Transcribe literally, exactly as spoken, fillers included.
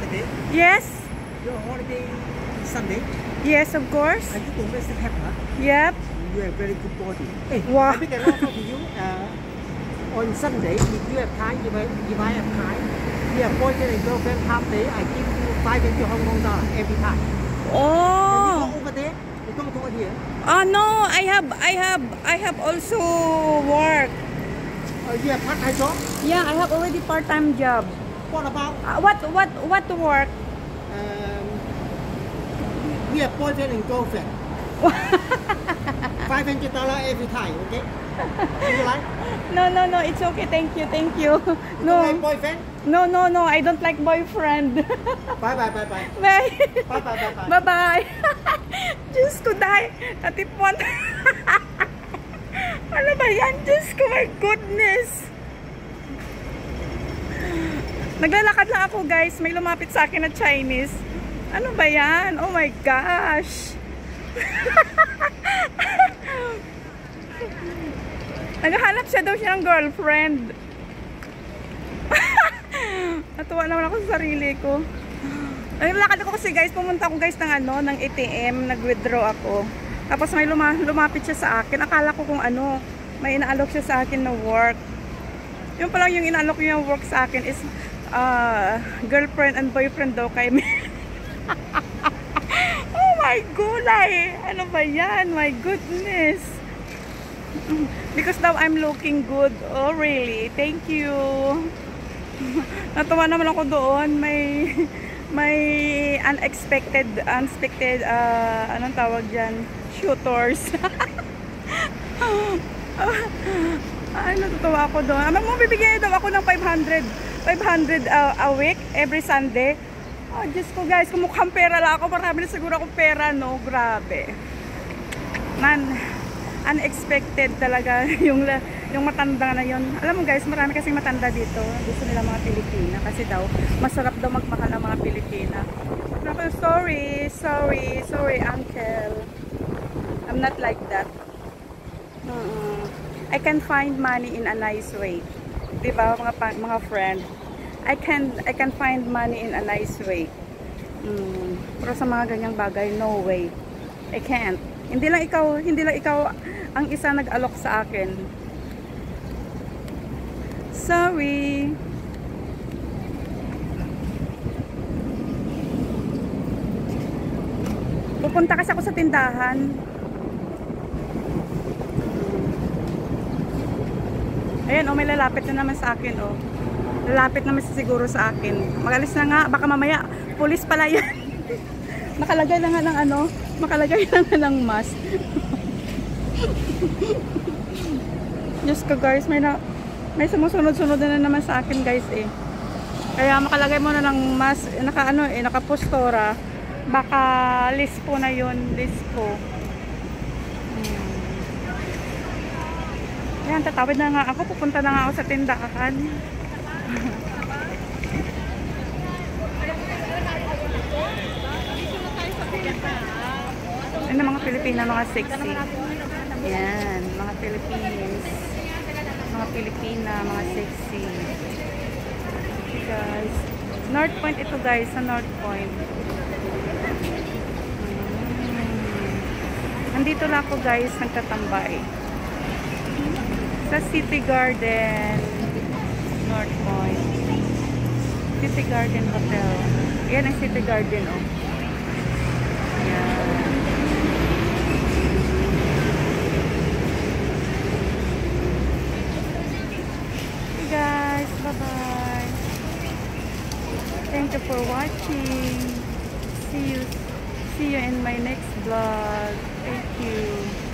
holiday? Yes. Your holiday Sunday? Yes, of course. Are you domestic helper? Yep. You have very good body. Hey, Wow. I make an offer to you. Uh, on Sunday, if you have time, if I, if I have time, you have boyfriend and girlfriend half day, I give you five hundred Hong Kong dollar every time. Oh. And you go over there, you don't go here. Oh no, I have, I have, I have also work. Uh, you have part-time job? Yeah, I have already part-time job. What about? Uh, what, what, what to work? Um, we have boyfriend and girlfriend. five hundred dollar every time, okay? Do you like? No, no, no. It's okay. Thank you, thank you. You No, don't like boyfriend? no, no, no. I don't like boyfriend. Bye bye bye bye. Bye. Bye bye bye bye. Bye bye. Diyos ko, dahil natipon. Ano ba yan? Diyos ko, my goodness. Naglalakad lang ako, guys. May lumapit sa akin na Chinese. Ano ba yan? Oh my gosh. Naghahanap siya daw siya ng girlfriend. Natuwa naman ako sa sarili ko. Naglalakad ako kasi, guys, pumunta ako, guys, ng ano, ng A T M, nag-withdraw ako. Tapos may luma lumapit siya sa akin. Akala ko kung ano, may inaalok siya sa akin na work. Yung pala yung inaalok niya work sa akin is uh, girlfriend and boyfriend daw kay me. Oh my gulay! Ano ba yan? My goodness! Because now I'm looking good. Oh really? Thank you! Natuwa naman ako doon. May may unexpected unexpected uh, anong tawag dyan? Shooters. Ay, natutuwa ako doon. Ama mo, bibigyan daw ako ng five hundred uh, a week every Sunday. Oh, Diyos ko, guys, kung mukhang pera lang ako, marami na siguro akong pera, no? Grabe. Man, unexpected talaga yung, yung matanda na yun. Alam mo, guys, marami kasing matanda dito. Gusto nila mga Pilipina kasi daw, masarap daw magmahal ng mga Pilipina. Pero, sorry, sorry, sorry, uncle. I'm not like that. Mm-mm. I can find money in a nice way. Diba, mga, mga friend? I can I can find money in a nice way. Mm. Pero sa mga ganyang bagay, no way. I can't. Hindi lang ikaw, hindi lang ikaw ang isa nag-alok sa akin. Sorry. Pupunta kasi ako sa tindahan. Ayan, oh, may lalapit na naman sa akin, oh. Lalapit naman siguro sa akin. Magalis na nga, baka mamaya pulis pala yan. Nakalagay na nga ng ano, makalagay na nga ng mask. Diyos ko, guys, may na may sumusunod-sunod na naman sa akin, guys, eh. Kaya makalagay mo na ng mask, naka ano eh, naka-postora. Baka list po na yun, list po. Hmm. Ayan, tatawid na nga ako, pupunta na nga ako sa tindahan. Ano mga Pilipina, mga sexy. Yan, mga Philippines. Mga Pilipina, mga sexy. Okay, guys. North Point ito, guys, sa North Point. Hmm. Nandito lang ako, guys, nagtatambay. Sa City Garden. North Point. City Garden Hotel. Yan ang City Garden, oh. Yan. Hey guys, bye-bye. Thank you for watching. See you, see you in my next vlog. Thank you.